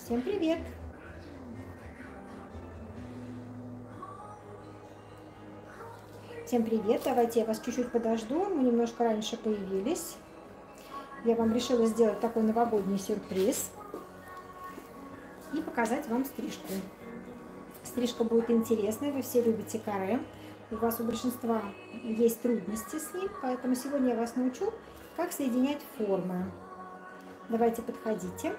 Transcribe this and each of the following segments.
Всем привет! Всем привет! Давайте я вас чуть-чуть подожду. Мы немножко раньше появились. Я вам решила сделать такой новогодний сюрприз и показать вам стрижку. Стрижка будет интересная, вы все любите каре. У вас у большинства есть трудности с ним, поэтому сегодня я вас научу, как соединять формы. Давайте подходите.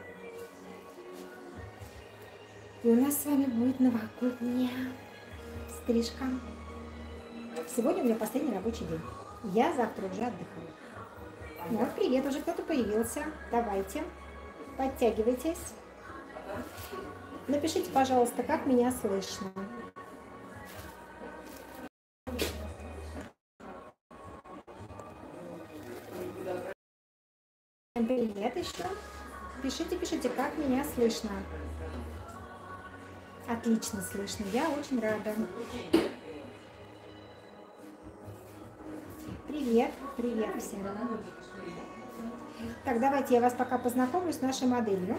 И у нас с вами будет новогодняя стрижка. Сегодня у меня последний рабочий день. Я завтра уже отдыхаю. Вот, привет, уже кто-то появился. Давайте, подтягивайтесь. Напишите, пожалуйста, как меня слышно. Всем привет еще. Пишите, как меня слышно. Отлично слышно, я очень рада. Привет, привет всем. Так, давайте я вас пока познакомлю с нашей моделью.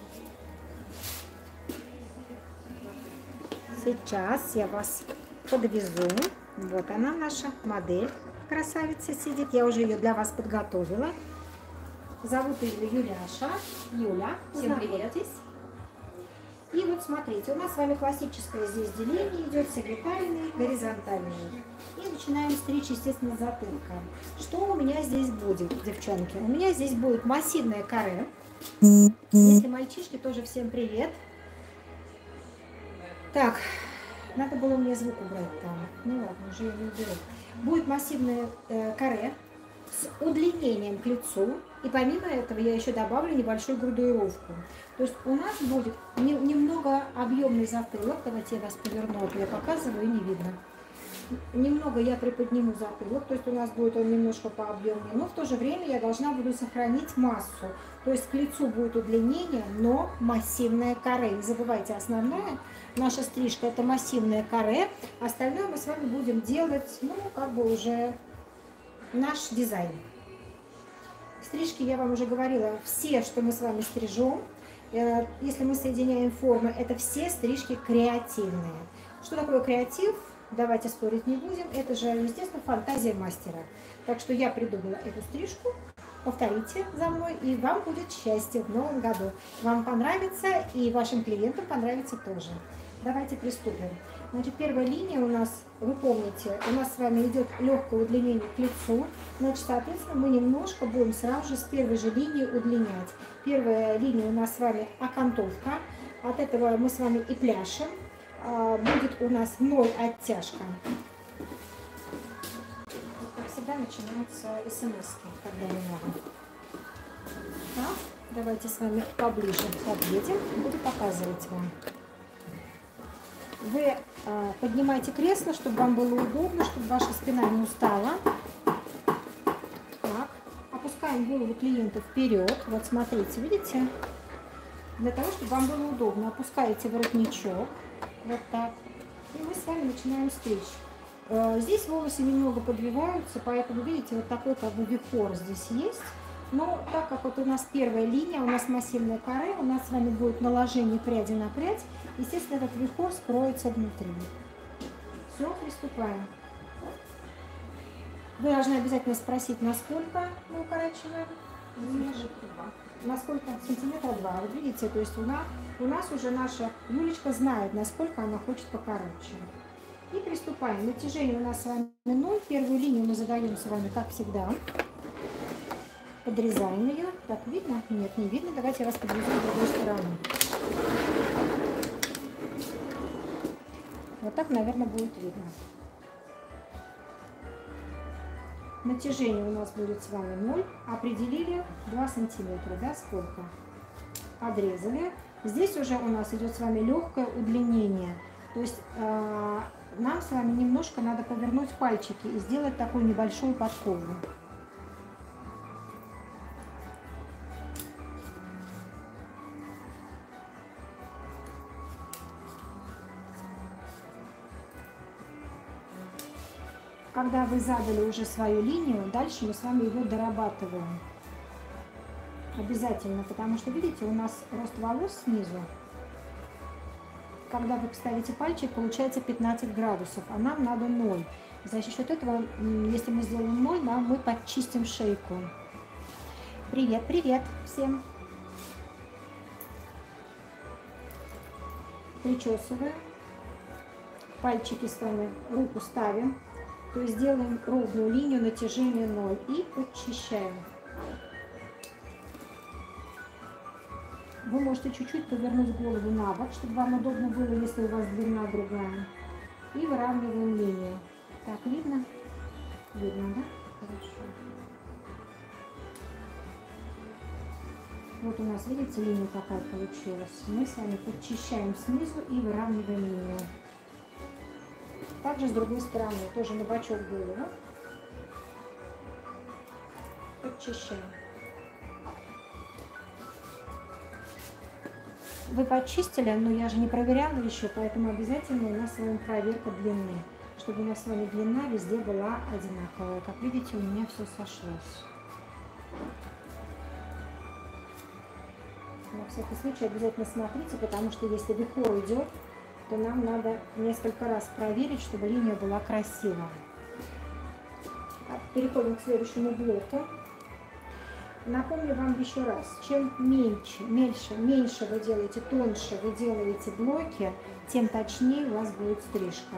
Сейчас я вас подвезу. Вот она, наша модель. Красавица сидит. Я уже ее для вас подготовила. Зовут ее Юляша. Юля, всем привет. И вот смотрите, у нас с вами классическое здесь деление идет, сегментальный, горизонтальный. И начинаем стричь, естественно, затылка. Что у меня здесь будет, девчонки? У меня здесь будет массивное каре. Если мальчишки, тоже всем привет. Так, надо было мне звук убрать там. Ну ладно, уже я не уберу. Будет массивное каре с удлинением к лицу. И помимо этого я еще добавлю небольшую градуировку. То есть у нас будет немного объемный затылок. Давайте я вас поверну, а то я показываю и не видно. Немного я приподниму затылок, то есть у нас будет он немножко пообъемнее, но в то же время я должна буду сохранить массу. То есть к лицу будет удлинение, но массивное каре. Не забывайте, основное наша стрижка это массивное каре. Остальное мы с вами будем делать, ну, как бы уже наш дизайн. Стрижки, я вам уже говорила, все, что мы с вами стрижем, если мы соединяем формы, это все стрижки креативные. Что такое креатив? Давайте спорить не будем. Это же, естественно, фантазия мастера. Так что я придумала эту стрижку. Повторите за мной, и вам будет счастье в новом году. Вам понравится, и вашим клиентам понравится тоже. Давайте приступим. Значит, первая линия у нас, вы помните, у нас с вами идет легкое удлинение к лицу. Значит, соответственно, мы немножко будем сразу же с первой же линии удлинять. Первая линия у нас с вами окантовка. От этого мы с вами и пляшем. Будет у нас 0 оттяжка. Как всегда начинаются смс-ки, когда не надо. Так, давайте с вами поближе подъедем. Буду показывать вам. Вы поднимайте кресло, чтобы вам было удобно, чтобы ваша спина не устала. Так, опускаем голову клиента вперед. Вот смотрите, видите? Для того, чтобы вам было удобно, опускаете воротничок. Вот так. И мы с вами начинаем стричь. Здесь волосы немного подвиваются, поэтому, видите, вот такой как бы вихор здесь есть. Но так как вот у нас первая линия, у нас массивное каре, у нас с вами будет наложение пряди на прядь, естественно, этот вихор скроется внутри. Все, приступаем. Вы должны обязательно спросить, насколько мы укорачиваем. Насколько? Сантиметра 2. Вот видите, то есть у нас уже наша Юлечка знает, насколько она хочет покороче. И приступаем. Натяжение у нас с вами 0. Первую линию мы задаем с вами, как всегда. Подрезаем ее. Так, видно? Нет, не видно. Давайте я вас подвезу с другой стороны. Вот так, наверное, будет видно. Натяжение у нас будет с вами 0. Определили 2 сантиметра, да, сколько? Подрезали. Здесь уже у нас идет с вами легкое удлинение. То есть нам с вами немножко надо повернуть пальчики и сделать такую небольшую подкову. Когда вы задали уже свою линию, дальше мы с вами его дорабатываем. Обязательно, потому что, видите, у нас рост волос снизу когда вы ставите пальчик, получается 15 градусов, а нам надо 0. За счет этого, если мы сделаем 0, да, мы подчистим шейку. Привет, привет всем. Причесываем. Пальчики с вами, руку ставим. То есть делаем ровную линию натяжения 0 и подчищаем. Вы можете чуть-чуть повернуть голову на бок, чтобы вам удобно было, если у вас длина другая. И выравниваем линию. Так, видно? Видно, да? Хорошо. Вот у нас, видите, линия какая получилась. Мы с вами подчищаем снизу и выравниваем линию. Также с другой стороны, тоже на бочок голову. Подчищаем. Вы почистили, но я же не проверяла еще, поэтому обязательно у нас с вами проверка длины. Чтобы у нас с вами длина везде была одинаковая. Как видите, у меня все сошлось. На всякий случай обязательно смотрите, потому что если вихор идет, то нам надо несколько раз проверить, чтобы линия была красивая. Переходим к следующему блоку. Напомню вам еще раз, чем меньше вы делаете, тоньше вы делаете блоки, тем точнее у вас будет стрижка.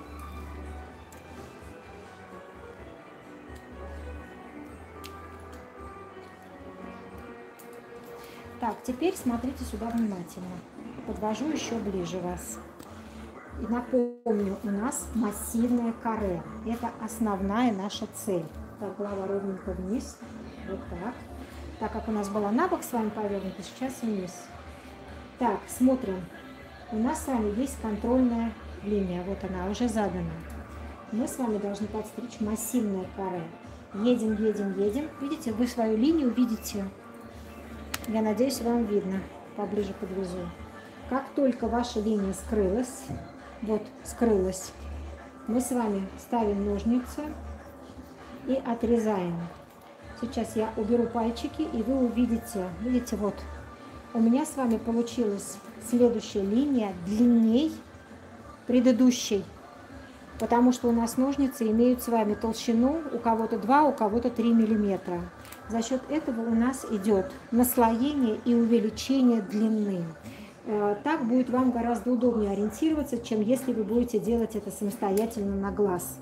Так, теперь смотрите сюда внимательно. Подвожу еще ближе вас. И напомню, у нас массивное каре. Это основная наша цель. Так, голова ровненько вниз. Вот так. Так как у нас была на бок с вами повернута, сейчас вниз. Так, смотрим. У нас с вами есть контрольная линия. Вот она уже задана. Мы с вами должны подстричь массивное каре. Едем, едем, едем. Видите, вы свою линию видите. Я надеюсь, вам видно. Поближе подвезу. Как только ваша линия скрылась, вот скрылась, мы с вами ставим ножницы и отрезаем. Сейчас я уберу пальчики, и вы увидите, видите, вот у меня с вами получилась следующая линия длинней предыдущей, потому что у нас ножницы имеют с вами толщину у кого-то 2, у кого-то 3 миллиметра. За счет этого у нас идет наслоение и увеличение длины. Так будет вам гораздо удобнее ориентироваться, чем если вы будете делать это самостоятельно на глаз.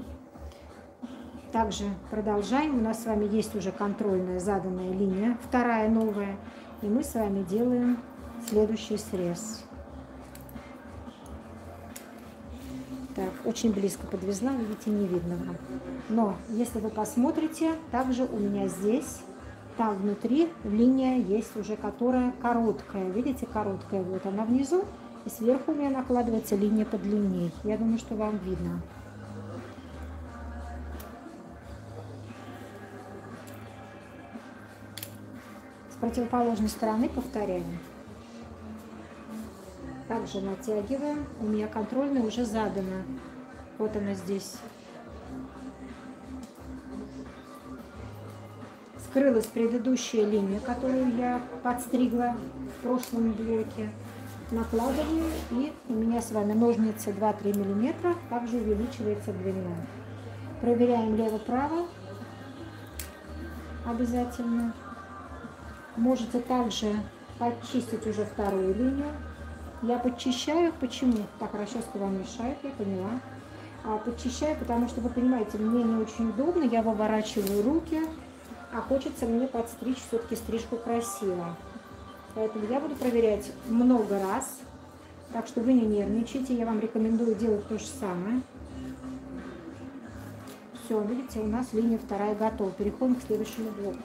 Также продолжаем. У нас с вами есть уже контрольная заданная линия, вторая новая. И мы с вами делаем следующий срез. Так, очень близко подвезла, видите, не видно вам. Но если вы посмотрите, также у меня здесь, там внутри линия есть уже, которая короткая. Видите, короткая, вот она внизу. И сверху у меня накладывается линия подлиннее. Я думаю, что вам видно. С противоположной стороны повторяем. Также натягиваем. У меня контрольная уже задана. Вот она здесь. Скрылась предыдущая линия, которую я подстригла в прошлом блоке. Накладываю, и у меня с вами ножницы 2-3 мм. Также увеличивается длина. Проверяем лево-право. Обязательно. Можете также подчистить уже вторую линию. Я подчищаю. Почему? Так, расческа вам мешает, я поняла. Подчищаю, потому что, вы понимаете, мне не очень удобно. Я выворачиваю руки, а хочется мне подстричь все-таки стрижку красиво. Поэтому я буду проверять много раз. Так что вы не нервничайте. Я вам рекомендую делать то же самое. Все, видите, у нас линия вторая готова. Переходим к следующему блоку.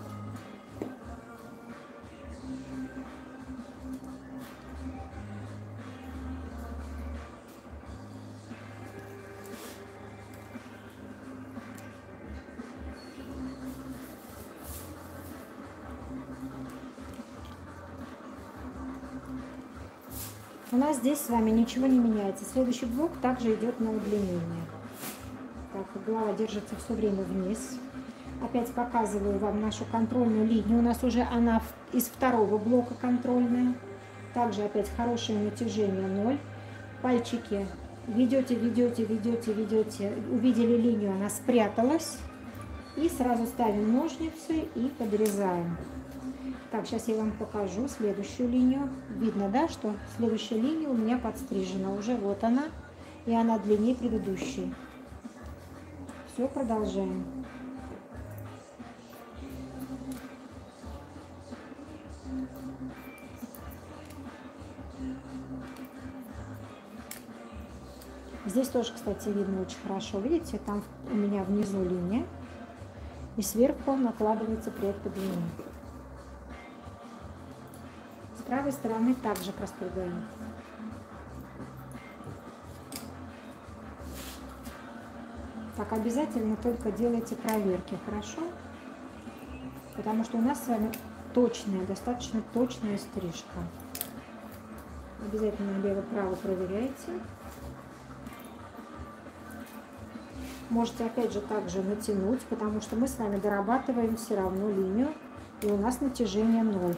У нас здесь с вами ничего не меняется. Следующий блок также идет на удлинение. Так, голова держится все время вниз. Опять показываю вам нашу контрольную линию. У нас уже она из второго блока контрольная. Также опять хорошее натяжение 0. Пальчики ведете, ведете, ведете, ведете. Увидели линию, она спряталась. И сразу ставим ножницы и подрезаем. Так, сейчас я вам покажу следующую линию. Видно, да, что следующая линия у меня подстрижена уже. Вот она. И она длиннее предыдущей. Все, продолжаем. Здесь тоже, кстати, видно очень хорошо. Видите, там у меня внизу линия. И сверху накладывается прядь по длине. С правой стороны также простригаем. Так, обязательно только делайте проверки, хорошо? Потому что у нас с вами точная, достаточно точная стрижка. Обязательно лево-право проверяйте. Можете опять же также натянуть, потому что мы с вами дорабатываем все равно линию. И у нас натяжение 0.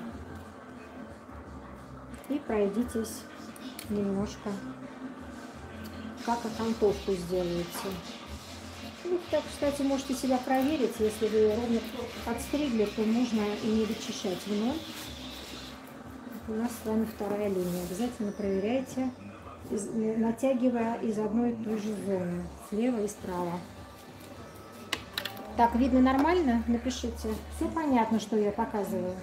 И пройдитесь немножко, как окантовку сделаете. Ну, так, кстати, можете себя проверить. Если вы ровно подстригли, то можно и не вычищать вновь. У нас с вами вторая линия. Обязательно проверяйте, натягивая из одной и той же зоны, слева и справа. Так, видно нормально? Напишите. Все понятно, что я показываю.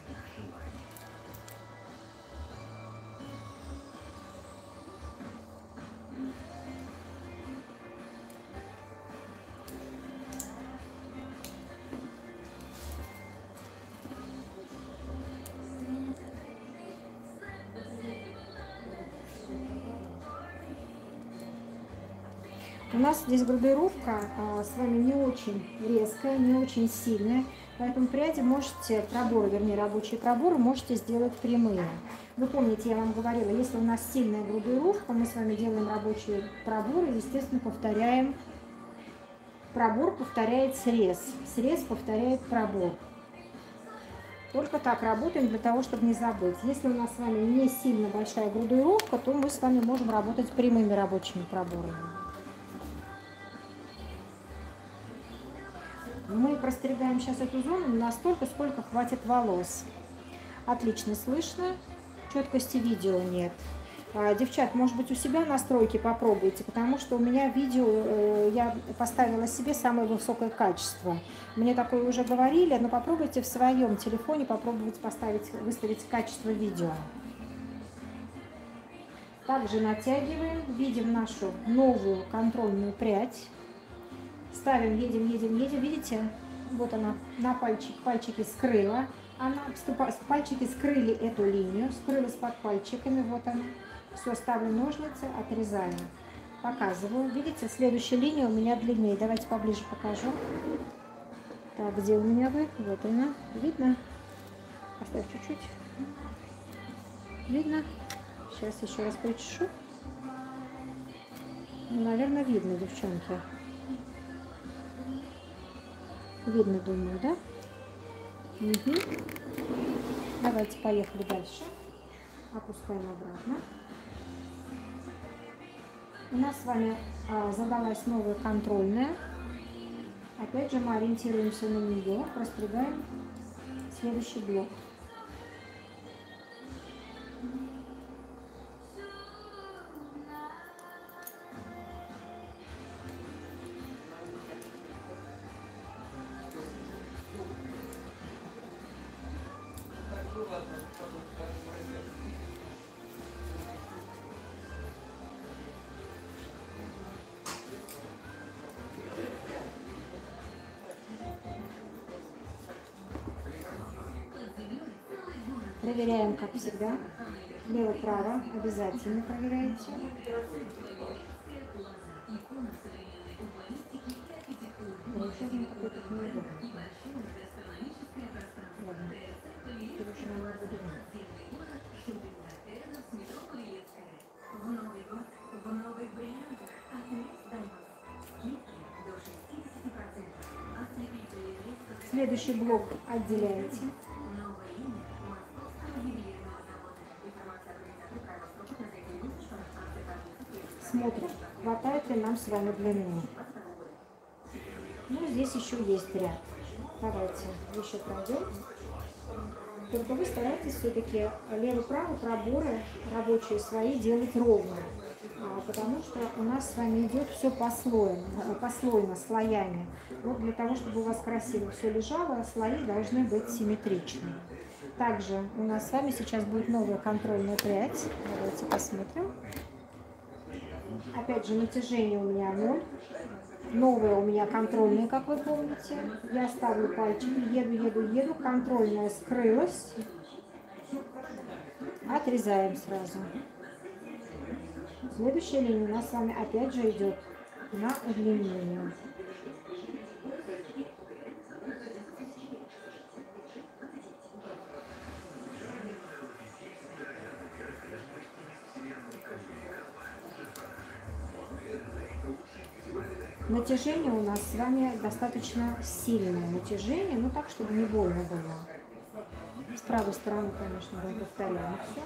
У нас здесь градуировка с вами не очень резкая, не очень сильная, поэтому пряди можете, проборы, вернее рабочие проборы, можете сделать прямые. Вы помните, я вам говорила, если у нас сильная градуировка, мы с вами делаем рабочие проборы, естественно, повторяем. Пробор повторяет срез, срез повторяет пробор. Только так работаем для того, чтобы не забыть. Если у нас с вами не сильно большая градуировка, то мы с вами можем работать прямыми рабочими проборами. Мы простригаем сейчас эту зону настолько, сколько хватит волос. Отлично слышно, четкости видео нет. Девчат, может быть, у себя настройки попробуйте, потому что у меня видео, я поставила себе самое высокое качество. Мне такое уже говорили, но попробуйте в своем телефоне попробовать выставить качество видео. Также натягиваем, видим нашу новую контрольную прядь. Ставим, едем, едем, едем. Видите? Вот она на пальчики скрыла. Пальчики скрыли эту линию, скрылась под пальчиками. Вот она. Все, ставлю ножницы, отрезаю. Показываю. Видите, следующая линия у меня длиннее. Давайте поближе покажу. Так, где у меня вы? Вот она. Видно? Поставь чуть-чуть. Видно? Сейчас еще раз причешу. Ну, наверное, видно, девчонки. Видно, думаю, да? Угу. Давайте поехали дальше. Опускаем обратно. У нас с вами задалась новая контрольная. Опять же мы ориентируемся на нее, простригаем следующий блок. Проверяем, как всегда. Лево-право обязательно проверяйте. Следующий блок отделяете. посмотрим, хватает ли нам с вами длины. Ну, здесь еще есть ряд. Давайте еще пройдем. Только вы старайтесь все-таки лево-право проборы рабочие свои делать ровно. Потому что у нас с вами идет все послойно, слоями. Вот для того, чтобы у вас красиво все лежало, слои должны быть симметричны. Также у нас с вами сейчас будет новая контрольная прядь. Давайте посмотрим. Опять же, натяжение у меня 0. Новая у меня контрольная, как вы помните. Я ставлю пальчик, еду. Контрольная скрылась. Отрезаем сразу. Следующая линия у нас с вами опять же идет на удлинение. Натяжение у нас с вами достаточно сильное натяжение, но так, чтобы не больно было. С правой стороны, конечно, мы повторяем все.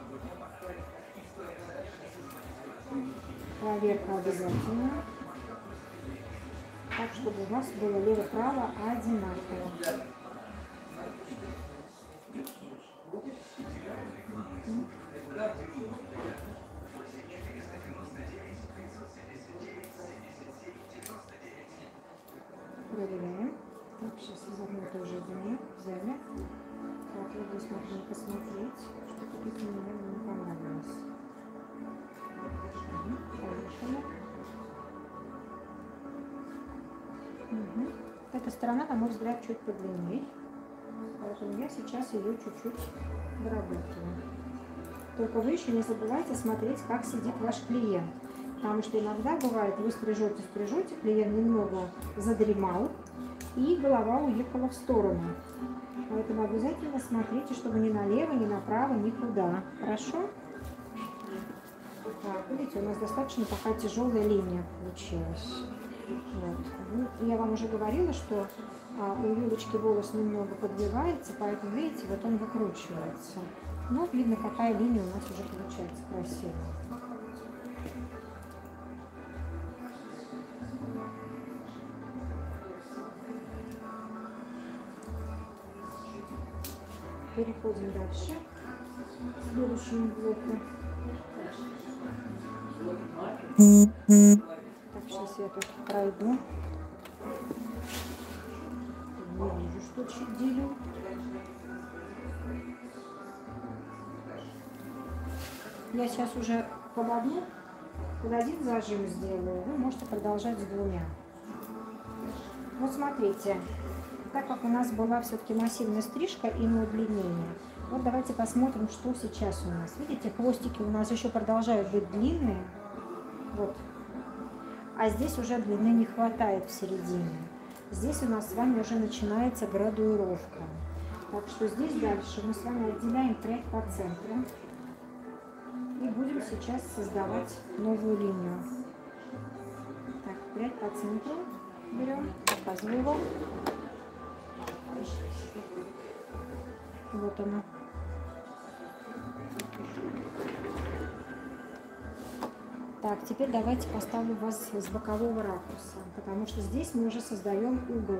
Проверка обязательно. Так, чтобы у вас было лево-право одинаково. Проверяем. Так, сейчас из одной тоже взяли. Так, я здесь можно посмотреть, что тут мне не понравилось. Поехали. Угу. Эта сторона, на мой взгляд, чуть подлиннее. Поэтому я сейчас ее чуть-чуть доработаю. Только вы еще не забывайте смотреть, как сидит ваш клиент. Потому что иногда бывает, вы стрижете, клиент немного задремал, и голова уехала в сторону. Поэтому обязательно смотрите, чтобы ни налево, ни направо, никуда. Хорошо? Так, видите, у нас достаточно такая тяжелая линия получилась. Вот. Ну, я вам уже говорила, что у Юлечки волос немного подвивается, поэтому, видите, вот он выкручивается. Ну, видно, какая линия у нас уже получается красивая. Переходим дальше к следующему блоку. Так, сейчас я тут пройду. Не вижу, что чуть делю. Я сейчас уже под один зажим сделаю. Вы можете продолжать с двумя. Вот смотрите. Так как у нас была все-таки массивная стрижка и на удлинение, вот давайте посмотрим, что сейчас у нас. Видите, хвостики у нас еще продолжают быть длинные. Вот. А здесь уже длины не хватает в середине. Здесь у нас с вами уже начинается градуировка. Так что здесь дальше мы с вами отделяем прядь по центру. И будем сейчас создавать новую линию. Так, прядь по центру берем, показываю вам. Вот она. Так, теперь давайте поставлю вас с бокового ракурса, потому что здесь мы уже создаем угол.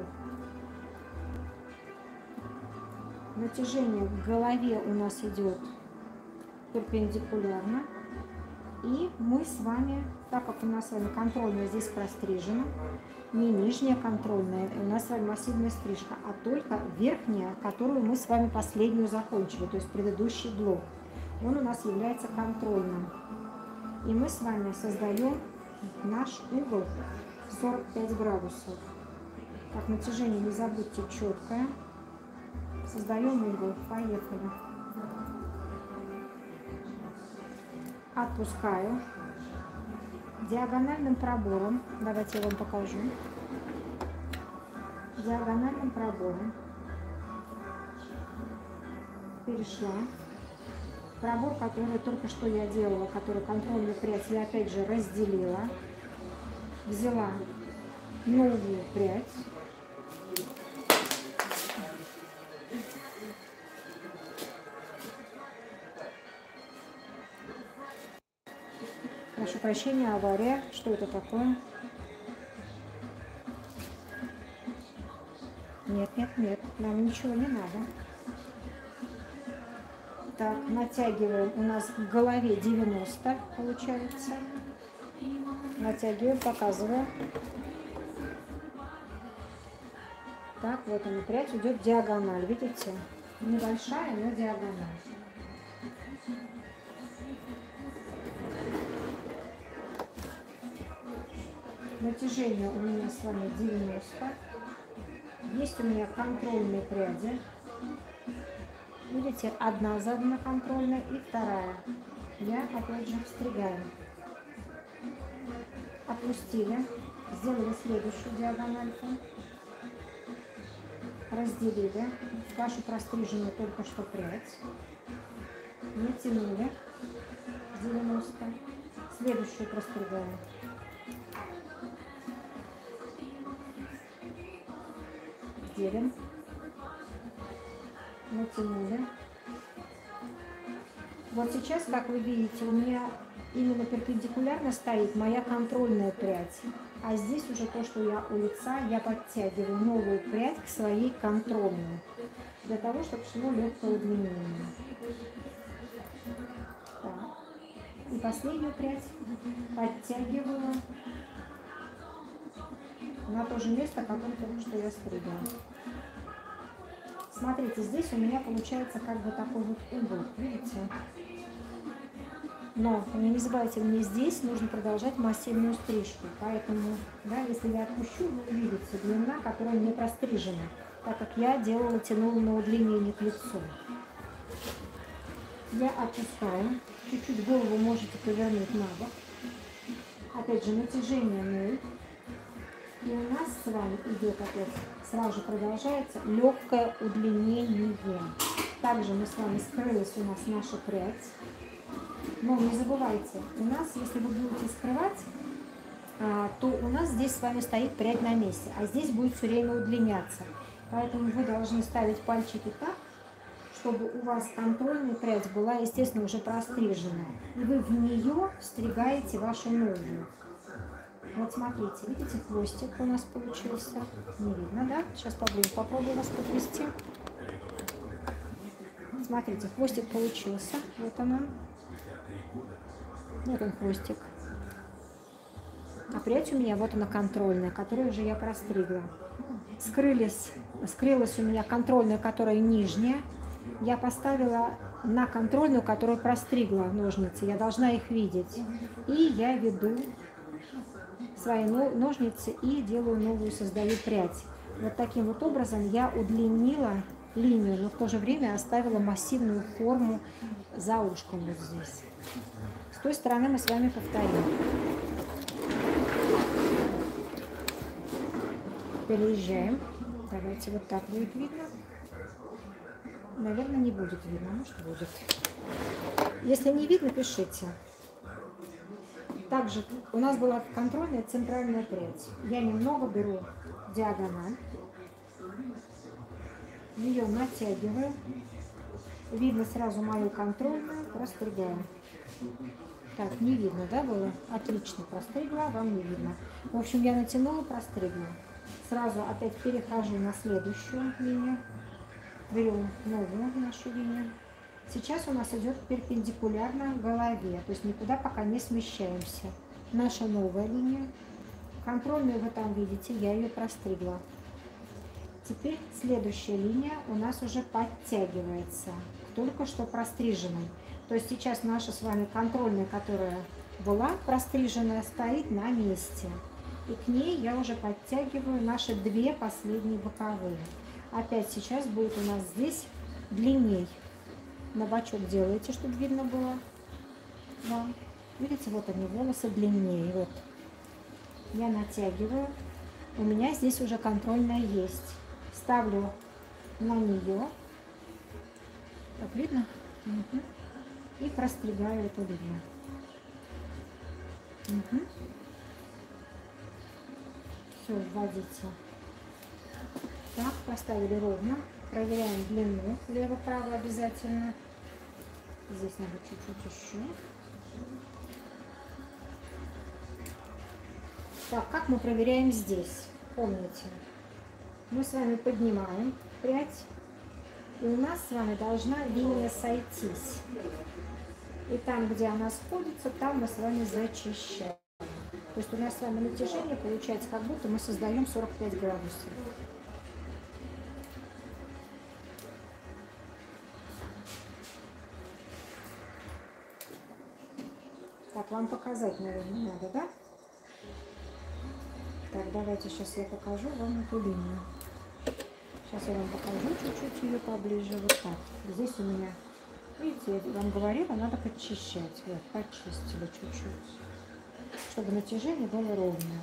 Натяжение в голове у нас идет перпендикулярно. И мы с вами, так как у нас с вами контрольная здесь прострижена, не нижняя контрольная, у нас с вами массивная стрижка, а только верхняя, которую мы с вами последнюю закончили, то есть предыдущий блок. Он у нас является контрольным. И мы с вами создаем наш угол 45 градусов. Так, натяжение не забудьте четкое. Создаем угол. Поехали. Отпускаю. Диагональным пробором. Давайте я вам покажу. Диагональным пробором. Перешла. Пробор, который только что я делала, который контрольную прядь, я опять же разделила. Взяла новую прядь. Прошу прощения, авария. Что это такое? Нет, нет, нет, нам ничего не надо. Так, натягиваем. У нас в голове 90 получается. Натягиваем, показываю. Так, вот она, прядь идет диагональ. Видите? Небольшая, но диагональ. Натяжение у меня с вами 90. Есть у меня контрольные пряди. Видите, одна задана контрольная и вторая. Я опять же встригаю. Опустили. Сделали следующую диагональку. Разделили вашу простриженную только что прядь. Натянули 90. Следующую простригаем. Делим. Натянули. Вот сейчас, как вы видите, у меня именно перпендикулярно стоит моя контрольная прядь. А здесь уже то, что я у лица, я подтягиваю новую прядь к своей контрольной. Для того, чтобы шло легкое удлинение. Так. И последнюю прядь подтягиваю на то же место, которое только что я стригла. Смотрите, здесь у меня получается как бы такой вот угол, видите? Но не забывайте, мне здесь нужно продолжать массивную стрижку. Поэтому, да, если я отпущу, вы увидите длина, которая не прострижена, так как я делала, тянула на удлинение к лицу. Я отпускаю. Чуть-чуть голову можете повернуть на бок. Опять же, натяжение 0. И у нас с вами идет опять, сразу же продолжается легкое удлинение. Также мы с вами скрылась у нас наша прядь. Но не забывайте, у нас, если вы будете скрывать, то у нас здесь с вами стоит прядь на месте, а здесь будет все время удлиняться. Поэтому вы должны ставить пальчики так, чтобы у вас контрольная прядь была, естественно, уже прострижена. И вы в нее встригаете вашу новую. Вот смотрите, видите, хвостик у нас получился. Не видно, да? Сейчас попробую вас подвести. Смотрите, хвостик получился. Вот он. Вот он хвостик. А прядь у меня, вот она контрольная, которую уже я простригла. Скрылась у меня контрольная, которая нижняя. Я поставила на контрольную, которую простригла ножницы. Я должна их видеть. И я веду свои ножницы и делаю новую, создаю прядь. Вот таким вот образом я удлинила линию, но в то же время оставила массивную форму за ушком вот здесь. С той стороны мы с вами повторим. Переезжаем. Давайте, вот так будет видно. Наверное, не будет видно, может будет. Если не видно, пишите. Также у нас была контрольная центральная прядь. Я немного беру диагональ, ее натягиваю. Видно сразу мою контрольную, простригаю. Так, не видно, да, было? Отлично, простригла, вам не видно. В общем, я натянула, простригла. Сразу опять перехожу на следующую линию. Берем новую нашу линию. Сейчас у нас идет перпендикулярно голове, то есть никуда пока не смещаемся. Наша новая линия. Контрольную вы там видите, я ее простригла. Теперь следующая линия у нас уже подтягивается к только что простриженной. То есть сейчас наша с вами контрольная, которая была простриженная, стоит на месте. И к ней я уже подтягиваю наши две последние боковые. Опять сейчас будет у нас здесь длинней. На бочок делаете, чтобы видно было. Да. Видите, вот они, волосы длиннее. Вот. Я натягиваю. У меня здесь уже контрольная есть. Ставлю на нее. Так, видно? Угу. И простригаю эту линию. Угу. Все, вводите. Так, поставили ровно. Проверяем длину лево-право обязательно. Здесь надо чуть-чуть еще. Так, как мы проверяем здесь? Помните, мы с вами поднимаем прядь, и у нас с вами должна линия сойтись. И там, где она сходится, там мы с вами зачищаем. То есть у нас с вами натяжение получается, как будто мы создаем 45 градусов. Так, вам показать, наверное, надо, да? Так, давайте сейчас я покажу вам эту линию. Сейчас я вам покажу чуть-чуть ее поближе. Вот так. Здесь у меня, видите, я вам говорила, надо подчищать. Вот, почистили чуть-чуть, чтобы натяжение было ровное.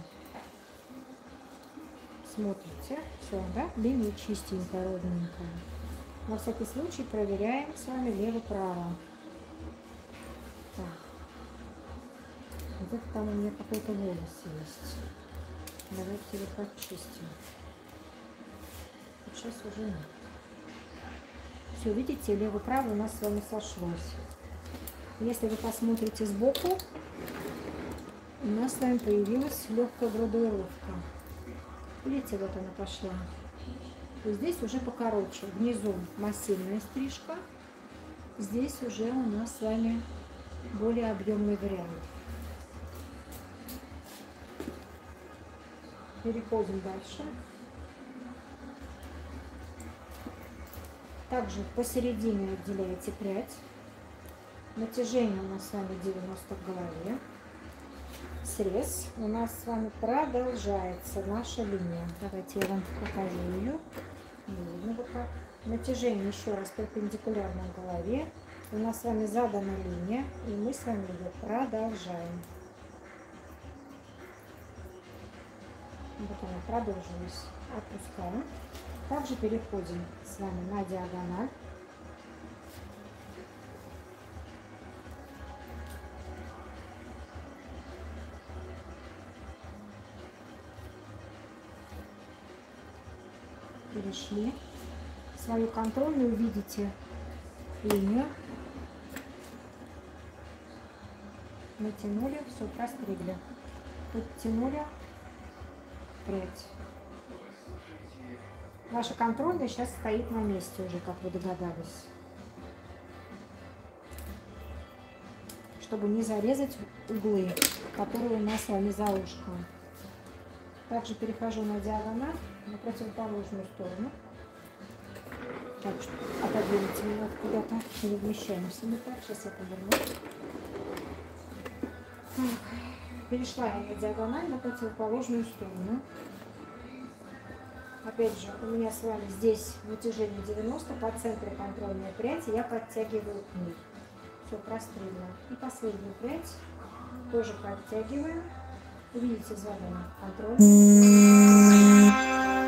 Смотрите, все, да? Линия чистенькая, ровненькая. На всякий случай проверяем с вами лево-право. Так. Вот это там у меня какой-то волос есть. Давайте его почистим. Вот сейчас уже нет. Все, видите, лево-право у нас с вами сошлось. Если вы посмотрите сбоку, у нас с вами появилась легкая градуировка. Видите, вот она пошла. И здесь уже покороче. Внизу массивная стрижка. Здесь уже у нас с вами более объемный вариант. Переходим дальше. Также посередине отделяете прядь. Натяжение у нас с вами 90 в голове. Срез у нас с вами продолжается наша линия. Давайте я вам покажу ее. Видно вот так. Натяжение еще раз перпендикулярно в голове. У нас с вами задана линия, и мы с вами ее продолжаем. Вот она продолжилась. Отпускаем. Также переходим с вами на диагональ. Перешли. Свою контрольную видите линию. Натянули, все, простригли. Подтянули прядь. Наша контрольная сейчас стоит на месте уже, как вы догадались. Чтобы не зарезать углы, которые у нас с вами за ушком. Также перехожу на диагональ, на противоположную сторону. Так, отодвиньте меня куда-то, не вмещаемся. Мы так, сейчас я поверну. Так, перешла я на диагональ, на противоположную сторону. Опять же, у меня с вами здесь натяжение 90, по центру контрольной пряди я подтягиваю к ней. Все, прострелила. И последнюю прядь тоже подтягиваю. Видите, задана контрольная.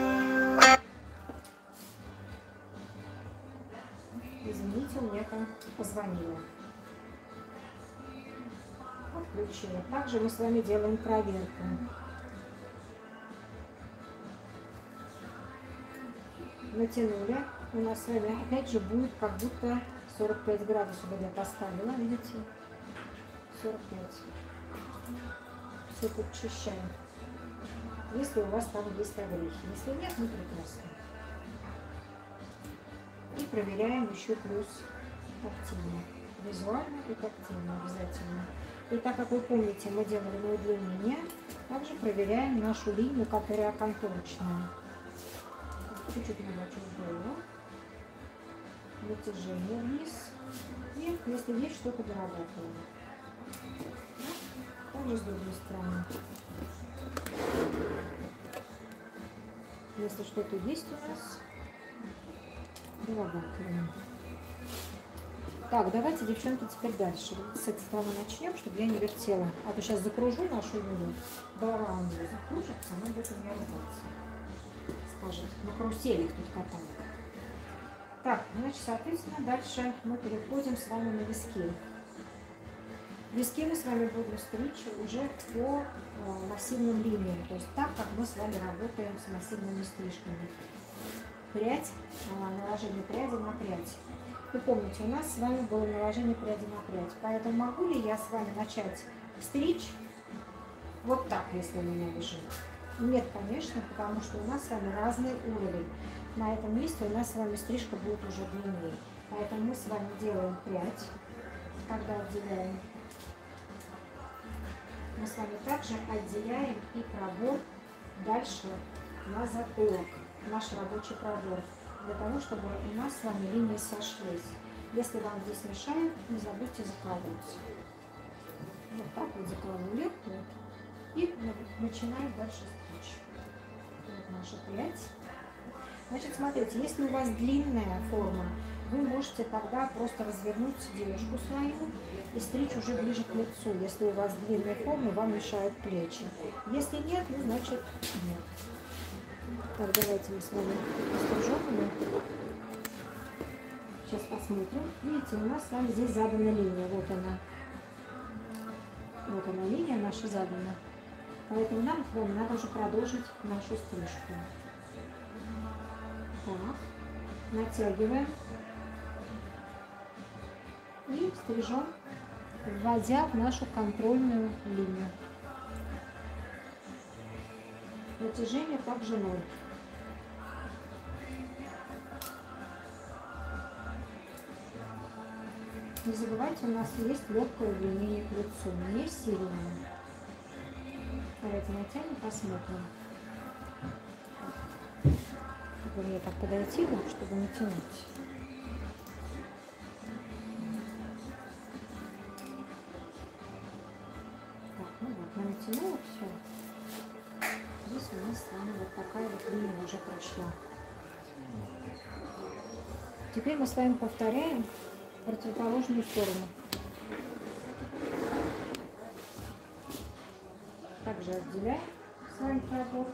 Извините, у меня там позвонило. Отключила. Также мы с вами делаем проверку. Натянули. У нас с вами опять же будет как будто 45 градусов я поставила. Видите? 45. Все подчищаем. Если у вас там есть огрехи. Если нет, ну прекрасно. И проверяем еще плюс тактильно. Визуально и тактильно обязательно. И так как вы помните, мы делали на удлинение, также проверяем нашу линию, которая окантовочная. Чуть-чуть набачу голову. Натяжение вниз. И если есть что-то, дорабатываем. Также с другой стороны. Если что-то есть у нас, дорабатываем. Так, давайте, девчонки, теперь дальше. С этой стороны начнем, чтобы я не вертела. А то сейчас закружу нашу линию. Голова у нее закружится, она будет у меня рваться. Скажет, на каруселях тут катаем. Так, значит, соответственно, дальше мы переходим с вами на виски. Виски мы с вами будем стричь уже по массивным линиям. То есть так, как мы с вами работаем с массивными стрижками. Прядь, наложение пряди на прядь. Вы помните, у нас с вами было наложение пряди на прядь. Поэтому могу ли я с вами начать стричь Вот так, если у меня лежит. Нет, конечно, потому что у нас с вами разный уровень. На этом месте у нас с вами стрижка будет уже длиннее. Поэтому мы с вами делаем прядь, когда отделяем. Мы с вами также отделяем и пробор дальше на затылок, наш рабочий пробор, для того, чтобы у нас с вами линии сошлись. Если вам здесь мешает, не забудьте заколоть. Вот так вот закололи. И начинаем дальше стричь. Вот наша прядь. Значит, смотрите, если у вас длинная форма, вы можете тогда просто развернуть девушку свою и стричь уже ближе к лицу. Если у вас длинная форма, вам мешают плечи. Если нет, ну значит нет. Так, давайте мы с вами пострижем ее. Сейчас посмотрим. Видите, у нас с вами здесь задана линия. Вот она. Вот она, линия наша задана. Поэтому нам с вами надо уже продолжить нашу стрижку. Так, натягиваем и стрижем, вводя в нашу контрольную линию. Натяжение также 0. Не забывайте, у нас есть легкое удлинение к лицу, не сильное. Давайте натянем, посмотрим. Чтобы мне так подойти, чтобы натянуть. Так, ну вот, я натянула все. Здесь у нас с вами вот такая вот линия уже прошла. Теперь мы с вами повторяем противоположную сторону. Также отделяем с вами пробор.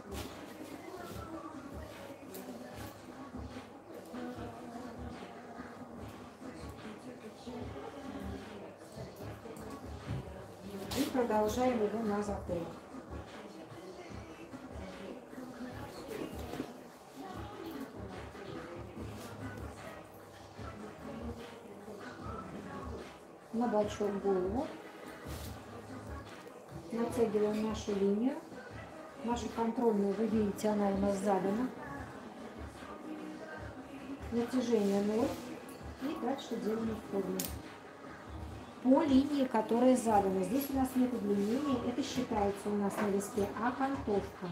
И продолжаем его на затылок. На бочок голову. Натягиваем нашу линию. Нашу контрольную, вы видите, она у нас задана. Натяжение 0. И дальше делаем форму. По линии, которая задана. Здесь у нас нет удлинения. Это считается у нас на листе окантовка.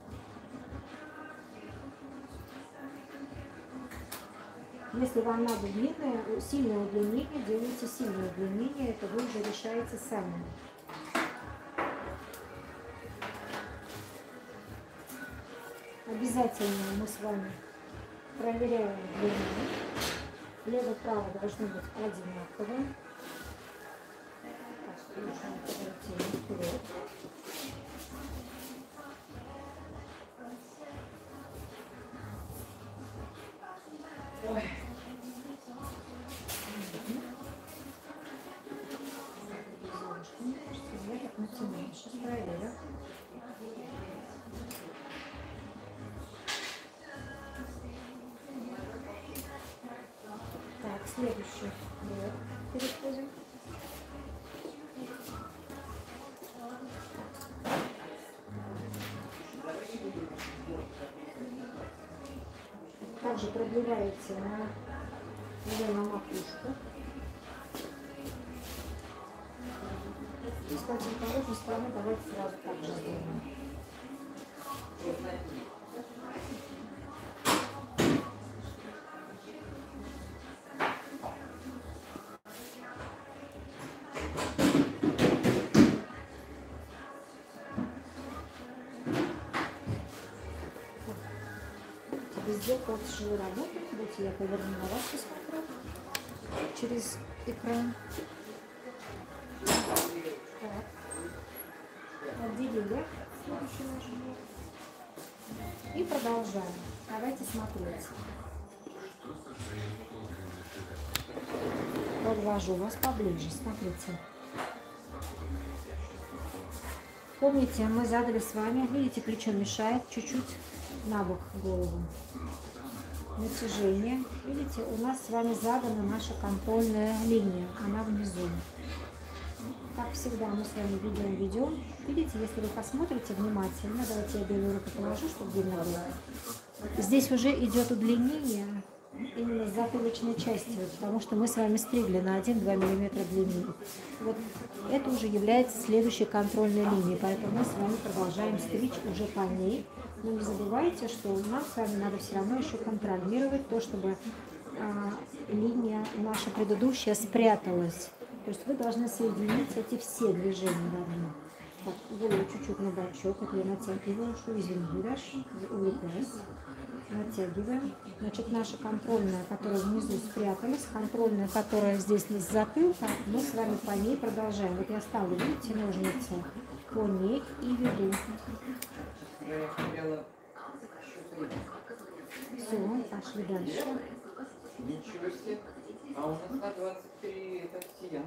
Если вам надо длинное, сильное удлинение, делайте сильное удлинение. Это вы уже решаете сами. Обязательно мы с вами проверяем длину. Лево-право должны быть одинаковые. Так, нужно пойти вперед. Ой. Я так натяну. Сейчас проверю. Так, следующий ряд переходим. Также продлеваете на макушку. И с противоположной стороны давайте сразу так же сделаем. Везде код тяжело работает. Давайте я поверну на вас, посмотрю через экран. Так. Отделили следующий наш блок. И продолжаем. Давайте смотреть. Подвожу вас поближе. Смотрите. Помните, мы задали с вами, видите, плечо мешает чуть-чуть на бок голову. Натяжение. Видите, у нас с вами задана наша контрольная линия. Она внизу. Как всегда, мы с вами ведем. Видите, если вы посмотрите внимательно, давайте я белую руку положу, чтобы видно было. Здесь уже идет удлинение именно с затылочной части, потому что мы с вами стригли на 1-2 мм длины. Вот это уже является следующей контрольной линией, поэтому мы с вами продолжаем стричь уже по ней. Но не забывайте, что нам с вами надо все равно еще контролировать то, чтобы линия наша предыдущая спряталась. То есть вы должны соединить эти все движения давно. Так, голову чуть-чуть на бочок, это я натягиваю, что извини, дальше увлекаюсь. Натягиваем. Значит, наша контрольная, которая внизу спряталась, контрольная, которая здесь с затылка, мы с вами по ней продолжаем. Вот я ставлю, видите, ножницы по ней и веду. Все, пошли дальше. Ничего себе. А у нас на 23 это сеанс.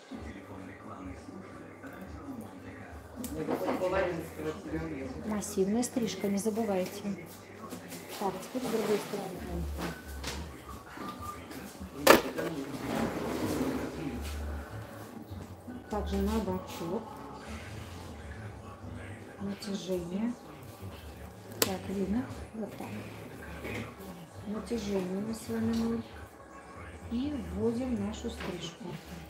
Массивная стрижка, не забывайте. Так, теперь с другой стороны. Также на бочок. Натяжение. Так, видно? Вот так. Натяжение мы с вами 0. И вводим нашу стрижку.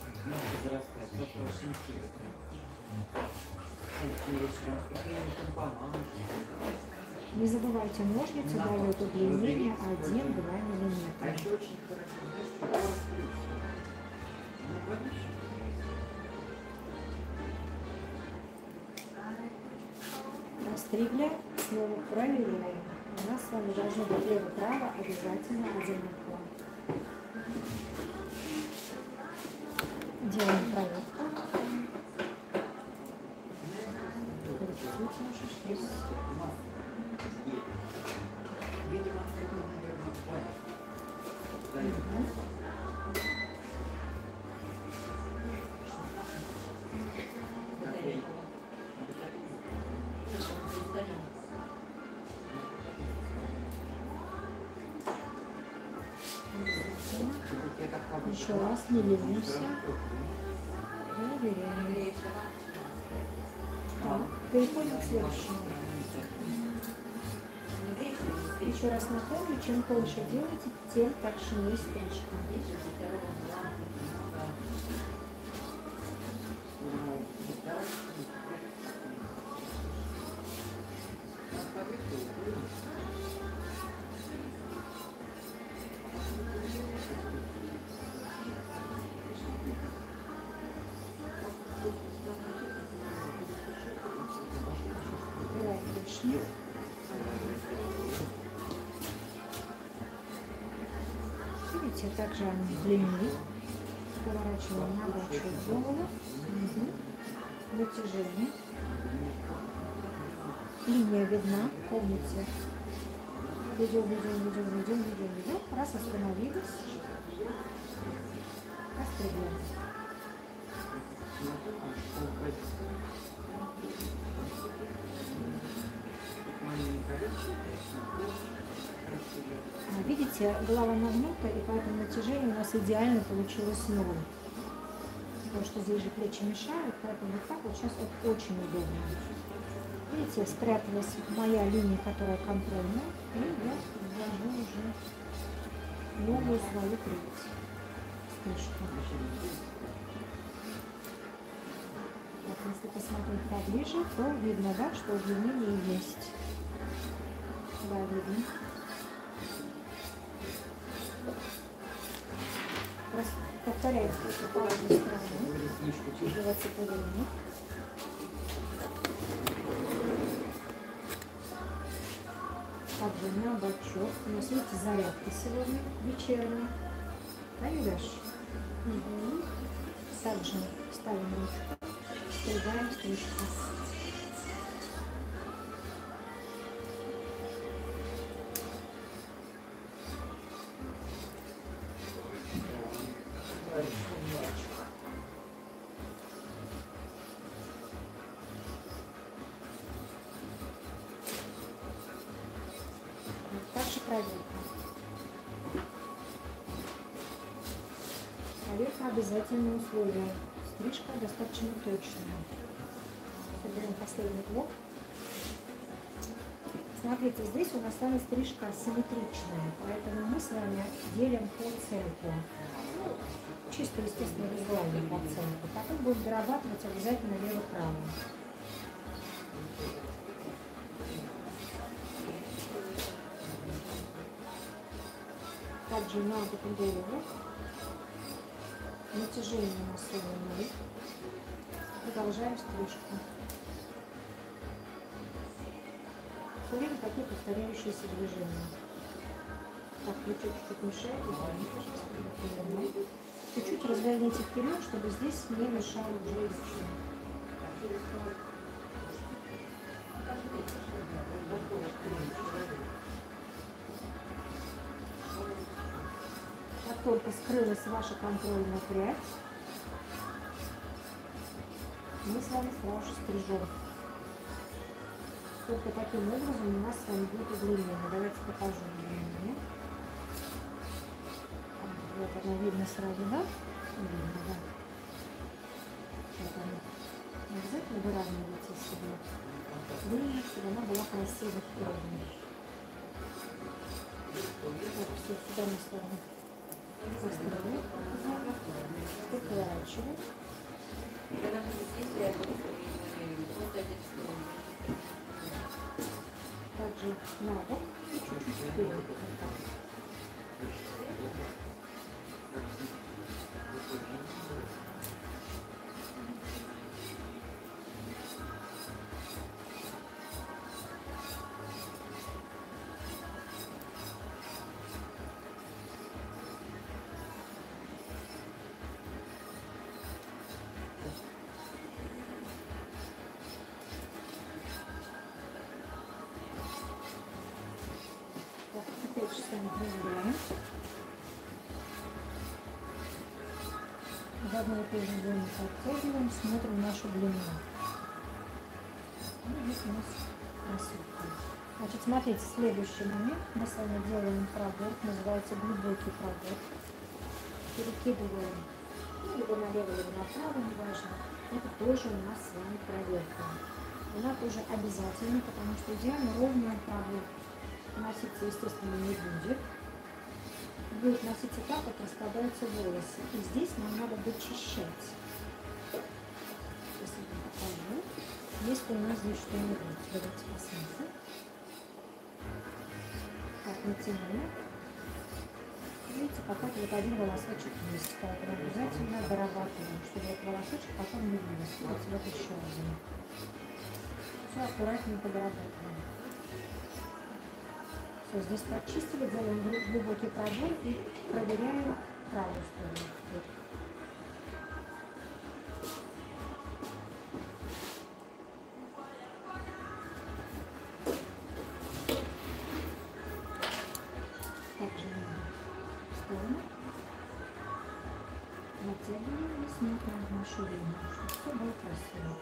Не забывайте, ножницы дают удлинение 1-2 мм. Растригли, снова проверяем. У нас с вами должно быть лево-право обязательно одинаково. Делаем проводку. Еще раз не ленимся. Проверяем. Так, переходим к следующему. Еще раз напомню, чем больше делаете, тем точнее стрижка. Видите, также они длиннее. Поворачиваем на бочок голову. Натяжение. Линия видна, помните. Ведем. Раз остановились. Распределяем. Видите, голова нагнута, и поэтому натяжение у нас идеально получилось 0. Потому что здесь же плечи мешают, поэтому вот так вот сейчас вот очень удобно. Видите, спряталась моя линия, которая контрольная, и я ввожу уже новую свою прядь. Стрижку. Вот, если посмотреть поближе, то видно, да, что удлинение есть. Да, видно. Повторяйте по одной стороне. Делайте по длине. Также на бочок. У нас, видите, зарядка сегодня вечерняя. Да, Юляш? Угу. Также ставим ручку. Стригаем стрижку. Также проверка. Проверка — обязательное условие стрижка достаточно точная. Берем последний блок. Смотрите, здесь у нас с вами стрижка симметричная, поэтому мы с вами делим по центру. Ну, чисто, естественно, визуально по центру. Потом будем дорабатывать обязательно лево-право. Также на голову. Натяжение на соль. Продолжаем стрижку. Все время такие повторяющиеся движения. Так, плечо чуть-чуть мешает. Чуть-чуть разверните вперед, чтобы здесь не мешало уже лишнее. Как только скрылась ваша контрольная прядь, мы с вами сразу же стрижем. Только таким образом у нас с вами будет удлинение. Давайте покажу удлинение. Вот оно видно сразу, да? Видно, да. Вот оно. Обязательно выравнивайте себе линию, чтобы она была красиво вправо. Так, все, сюда мы с вами поставим. Выворачиваем. Также на бок и чуть-чуть вперед. Теперь что-нибудь выбираем. В одну и ту же длину подтягиваем, смотрим нашу длину. И здесь у нас красотка. Значит, смотрите, следующий момент. Мы с вами делаем пробор, называется глубокий пробор. Перекидываем либо налево, либо направо, неважно. Это тоже у нас с вами проверка. Она тоже обязательно, потому что идеально ровный пробор носиться, естественно, не будет. Будет носиться так, как распадаются волосы. И здесь нам надо дочищать. Сейчас я покажу. Если у нас здесь что-нибудь, давайте посмотрим. Так, натянули. Видите, пока вот один волосочек есть. Поэтому обязательно дорабатываем, чтобы этот волосочек потом не вылез. Вот еще один. Все аккуратненько дорабатываем. Здесь прочистили, делаем глубокий пробор и проверяем правую сторону. Также в сторону. Натягиваем и смотрим нашу линию, чтобы все было красиво.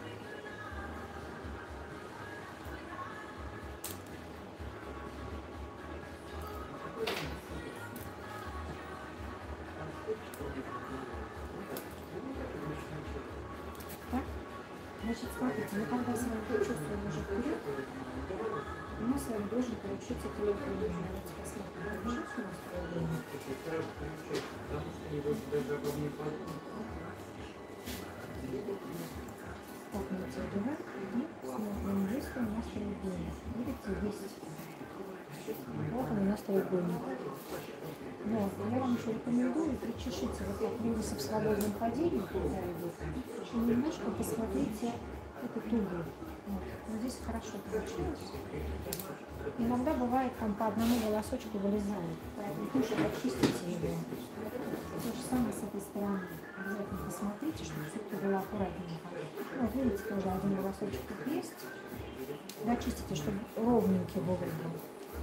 Значит, смотрите, мы когда с вами чувствуем уже вперед, у нас с вами должен получиться легкий линия. Давайте посмотрим, получится у нас линия. Так, натягиваем и смотрим, есть ли у нас треугольник. Видите, есть. Вот он у нас треугольник. Вот, я вам еще рекомендую, причешите вот так волосы в свободном падении, когда идут, и немножко посмотрите этот угол. Вот здесь хорошо получилось. Иногда бывает, там по одному волосочку вылезает, поэтому тоже почистите его. То же самое с этой стороны. Обязательно посмотрите, чтобы все-таки было аккуратненько. Вот видите, тоже один волосочек тут есть. Дочистите, чтобы ровненький угол был.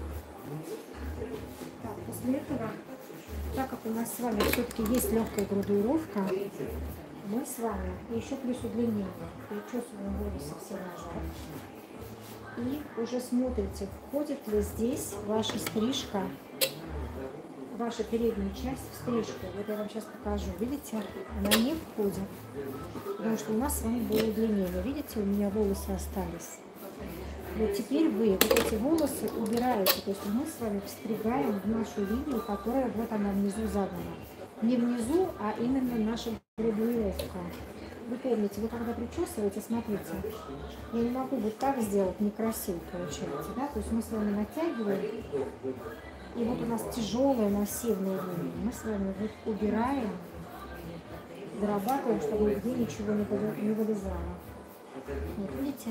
Так, после этого, так как у нас с вами все-таки есть легкая градуировка, мы с вами, и еще плюс удлинение, причесываем волосы все назад. И уже смотрите, входит ли здесь ваша стрижка вашу переднюю часть в стрижку. Вот я вам сейчас покажу. Видите, она не входит. Потому что у нас с вами было удлинение. Видите, у меня волосы остались. Вот теперь вы вот эти волосы убираете. То есть мы с вами встригаем в нашу линию, которая вот она внизу задана. Не внизу, а именно наша градуировка. Вы помните, вы когда причесываете, смотрите, я не могу вот так сделать, некрасиво получается, да? То есть мы с вами натягиваем, и вот у нас тяжелая массивная линия. Мы с вами вот убираем, дорабатываем, чтобы нигде ничего не вылезало. Вот видите?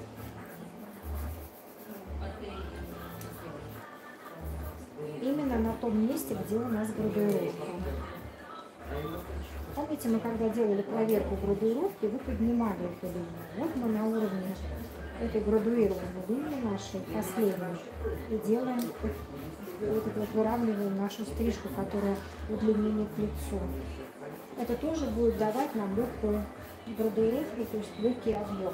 Именно на том месте, где у нас градуировка. Помните, мы когда делали проверку градуировки, вы поднимали эту линию. Вот мы на уровне этой градуированной линии нашей, последней, и делаем вот это вот, выравниваем нашу стрижку, которая удлинение к лицу. Это тоже будет давать нам легкую градуировку, то есть легкий объем.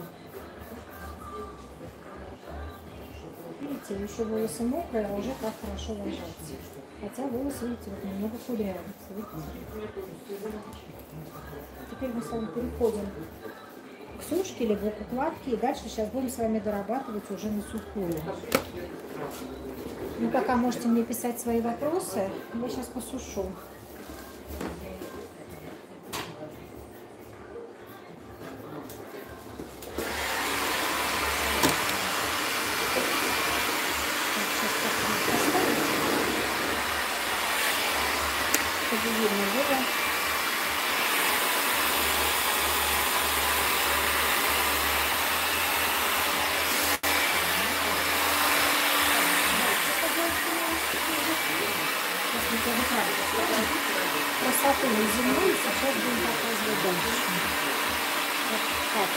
Видите, еще волосы мокрые, а уже так хорошо ложатся. Хотя волосы, видите, вот немного кудрявятся. Теперь мы с вами переходим к сушке, либо к укладке. И дальше сейчас будем с вами дорабатывать уже на сухую. Ну, пока можете мне писать свои вопросы. Я сейчас посушу. Красоту на земле, и сейчас будем показывать дальше. Вот так.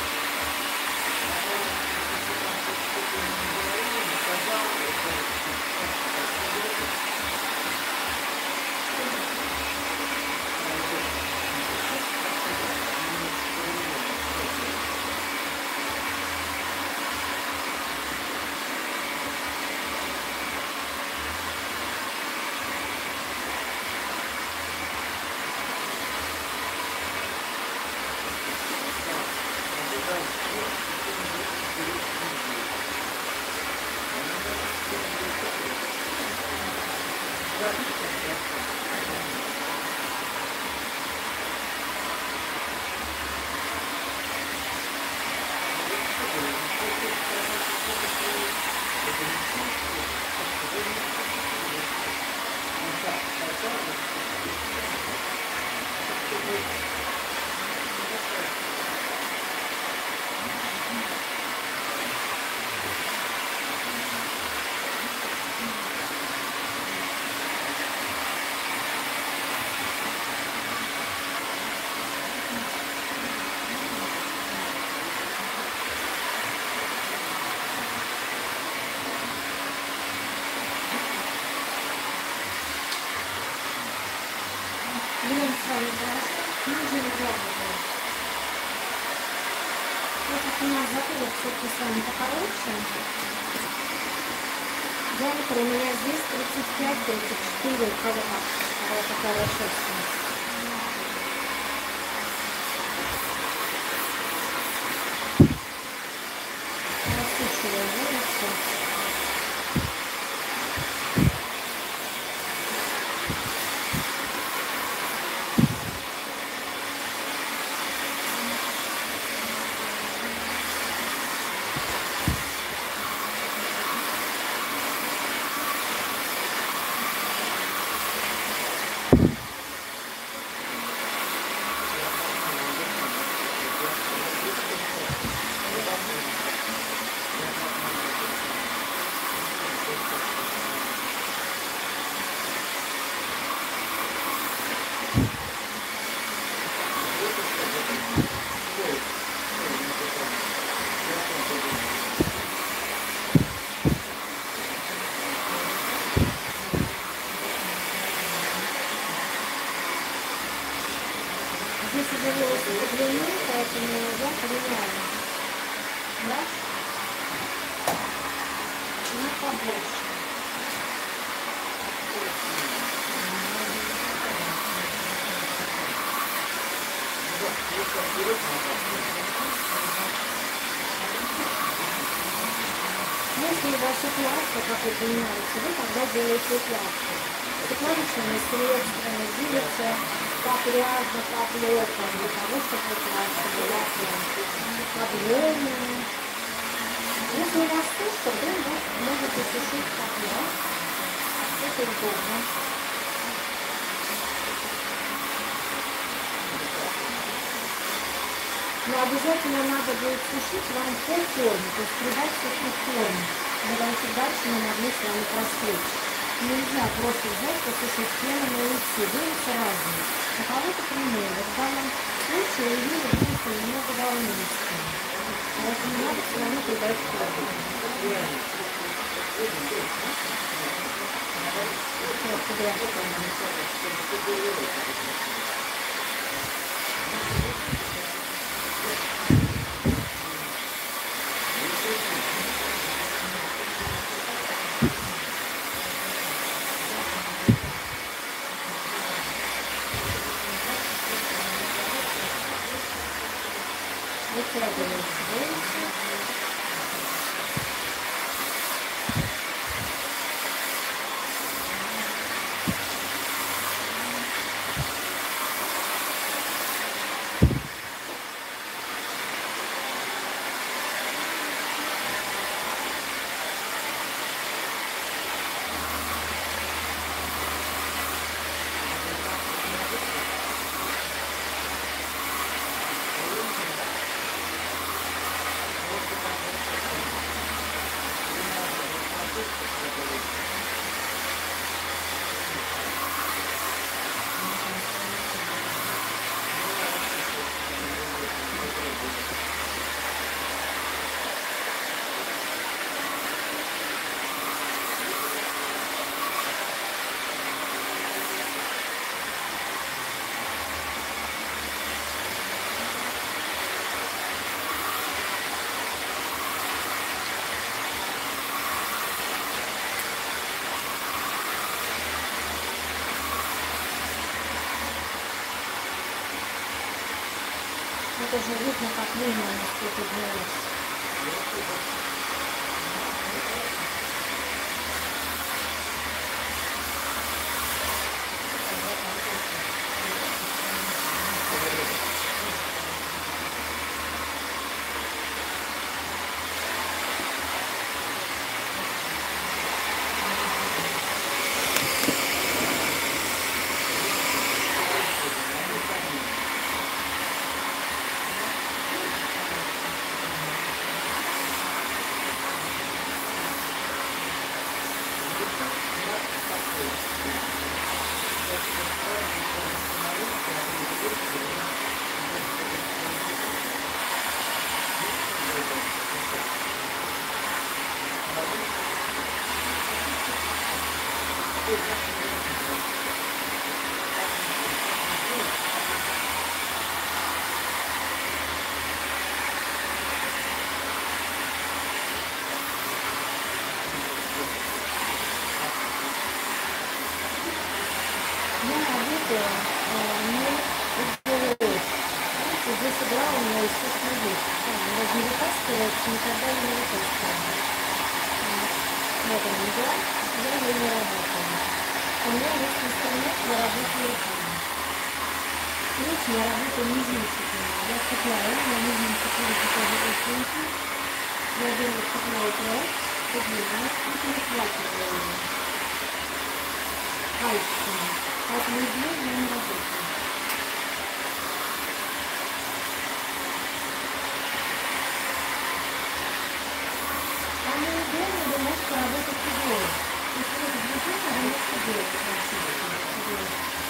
У нас затылок все-таки с вами покороче. Диаметр у меня здесь 35-34, у кого какая шерсть. Рассушиваю волосы. Здесь уже волосы подлиннее, поэтому я поменяю. Да? На побольше. Если у вас укладка, как вы понимаете, вы тогда делаете укладку. Укладочными средствами делится как рядно, как плотно, для того, чтобы укладка была подъемная. Если у вас сушка, вы можете сушить как раз. Это удобно. Но обязательно надо будет сушить вам по форме, то есть придать все форму, потому что дальше мы могли с вами просрочить. Нельзя просто взять, посушить пену на лице, делаются разные. У кого-то прямые, вот в данном случае у нее просто немного волнистые. Поэтому надо все равно придать форму. Вытягиваете волосы. Это же видно, как линия у нас приподнялась. Здесь игла у меня естественно есть. Даже не вытаскивается, никогда не вытаскивается. Вот она игла, я ее не работаю. У меня есть инструмент для работы руками. Ключ я работаю мизинчиками. Я цепляю, на нижнем цепляю тоже рисунки. Я беру цепляю край, поднимаю и перехватываю ее. Пальцами. Поэтому иглой я не работаю. Вы можете работать иглой. То есть это движение вы можете делать практически.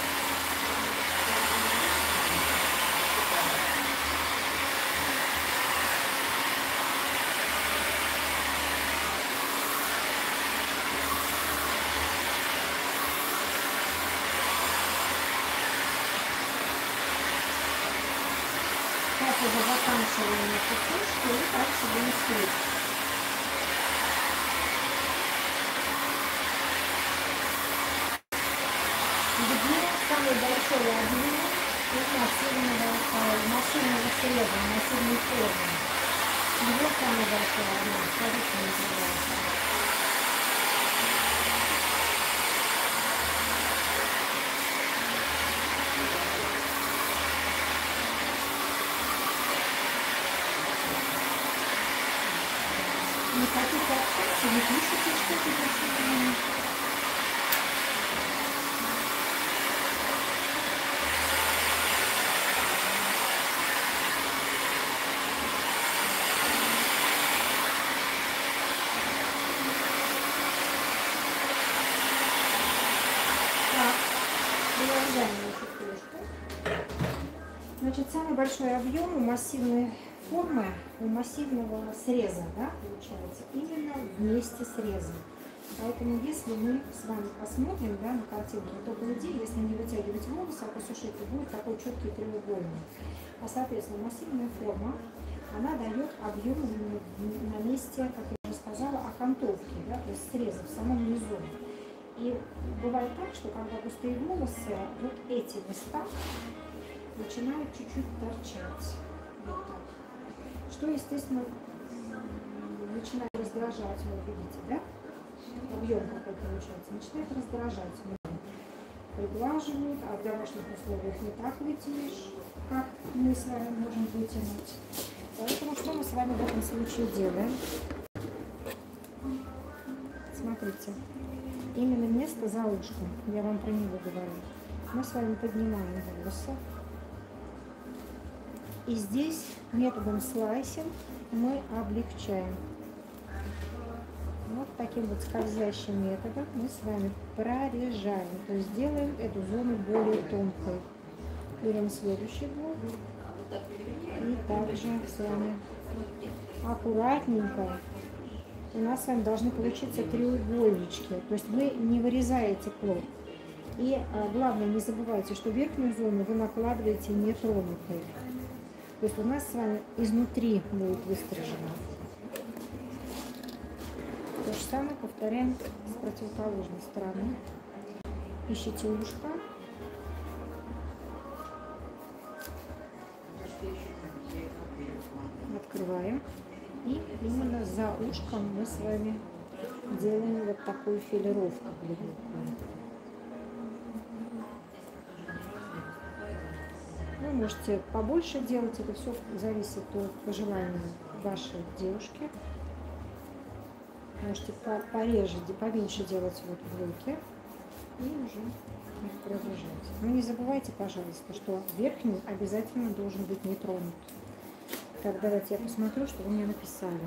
Сейчас уже заканчиваем эту сушку и дальше будем стричь. Где самое большое отделение от массивного среза, массивной формы. Его самый большой объем. Смотрите, не называется. Не хотите общаться, не пишите что-то большое. Значит, самый большой объем у массивной формы, у массивного среза, да, получается, именно вместе среза. Поэтому, если мы с вами посмотрим, да, на картинку, то, по идее, если не вытягивать волосы, а посушить, то будет такой четкий треугольник. А, соответственно, массивная форма, она дает объем на месте, как я уже сказала, окантовки, да, то есть среза в самом низу. И бывает так, что когда густые волосы, вот эти места начинают чуть-чуть торчать. Вот так. Что, естественно, начинает раздражать, вы видите, да? Объем какой получается. Начинает раздражать. Приглаживают, а в домашних условиях не так вытянешь, как мы с вами можем вытянуть. Поэтому что мы с вами в этом случае делаем? Смотрите. Именно место за ушком, я вам про него говорю. Мы с вами поднимаем волосы. И здесь методом слайсинг мы облегчаем. Вот таким вот скользящим методом мы с вами прорежаем. То есть делаем эту зону более тонкой. Берем следующий блок. И также с вами аккуратненько. У нас с вами должны получиться треугольнички. То есть вы не вырезаете клок. И главное, не забывайте, что верхнюю зону вы накладываете нетронутой. То есть у нас с вами изнутри будет выстрижено. То же самое повторяем с противоположной стороны. Ищите ушко. Открываем. И именно за ушком мы с вами делаем вот такую филировку глубокую. Вы можете побольше делать, это все зависит от пожеланий вашей девушки. Можете пореже, поменьше делать вот блоки и уже их продолжать. Но не забывайте, пожалуйста, что верхний обязательно должен быть не тронут. Так, давайте я посмотрю, что вы мне написали.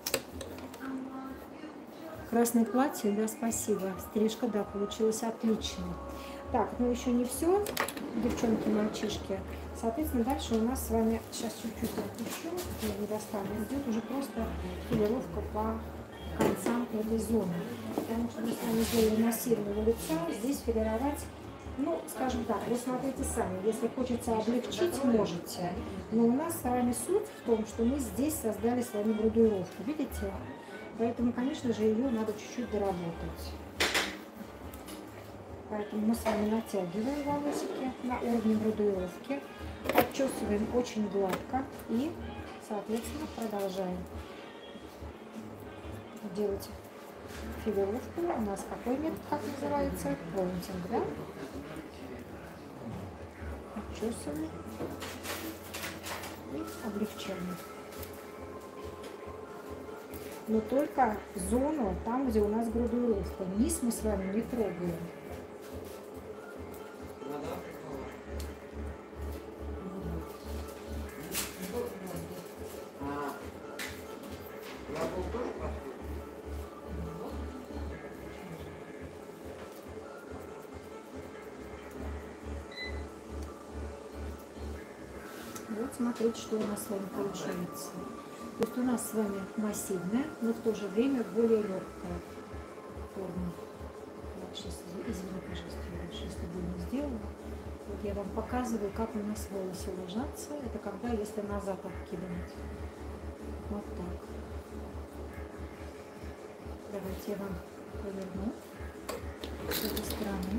Красное платье, да, спасибо. Стрижка, да, получилась отлично. Так, ну еще не все, девчонки, мальчишки. Соответственно, дальше у нас с вами, сейчас чуть-чуть отпущу, не достану, идет уже просто филировка по концам этой зоны. Потому что мы с вами сделали массивного лица, здесь филировать, ну, скажем так, вы смотрите сами, если хочется облегчить, можете. Но у нас с вами суть в том, что мы здесь создали с вами градуировку, видите? Поэтому, конечно же, ее надо чуть-чуть доработать. Поэтому мы с вами натягиваем волосики на уровне градуировки, отчесываем очень гладко и, соответственно, продолжаем делать филировку. У нас какой метод, как называется? Поинтинг, да? Отчесываем и облегчаем. Но только зону, там, где у нас градуировка. Низ мы с вами не трогаем. Вот смотрите, что у нас с вами получается. То есть у нас с вами массивная, но в то же время более легкая форма. Вот сейчас, извините, пожалуйста, я дальше с тобой не сделала. Вот я вам показываю, как у нас волосы ложатся. Это когда, если назад откидывать. Вот так. Давайте я вам поверну с этой стороны.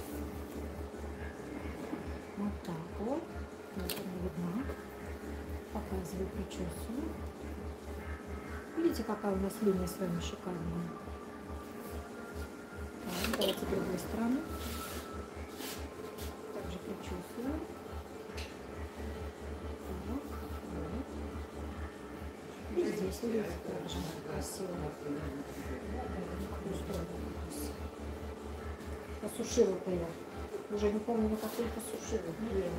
Вот так вот. Вот она видна. Показываю, причесываю. Видите, какая у нас линия с вами шикарная. Так, давайте с другой стороны. Также причесываем. И здесь, видите, также красиво. Посушила-то я. Уже не помню, какую посушила.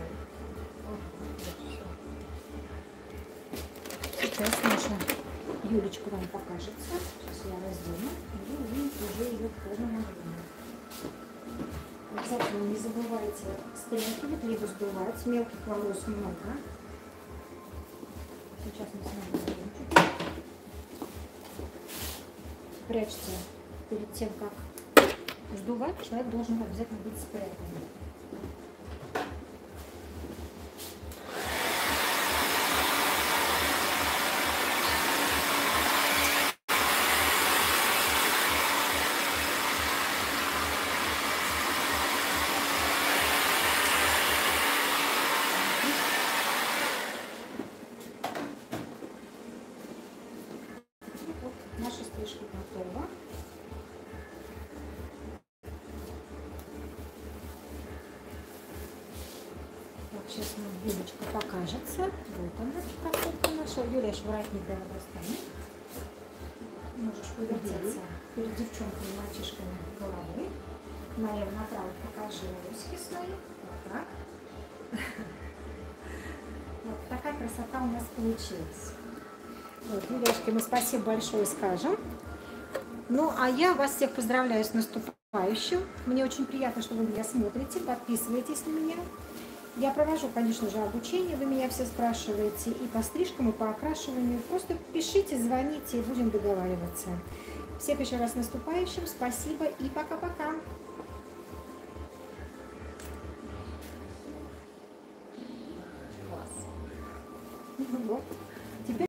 Сейчас наша Юлечка вам покажется. Сейчас я раздену. И вы увидите уже ее в полном объеме. Обязательно не забывайте стряхивать, либо сдувать. Мелких волос много. Сейчас мы с вами сделаем чуть-чуть. Прячьте перед тем, как сдувать, человек должен обязательно быть спрятан. Наша стрижка готова. Так, сейчас нам Юлечка покажется. Вот она, красотка наша. Юля, аж воротник давай достанем. Можешь повертеться перед девчонками и мальчишками головой. Налево-направо покажи русики свои. Вот так. Вот такая красота у нас получилась. Вот, Юляшке мы спасибо большое скажем. Ну, а я вас всех поздравляю с наступающим. Мне очень приятно, что вы меня смотрите, подписывайтесь на меня. Я провожу, конечно же, обучение, вы меня все спрашиваете и по стрижкам, и по окрашиванию. Просто пишите, звоните, и будем договариваться. Всех еще раз с наступающим, спасибо и пока-пока. Вот.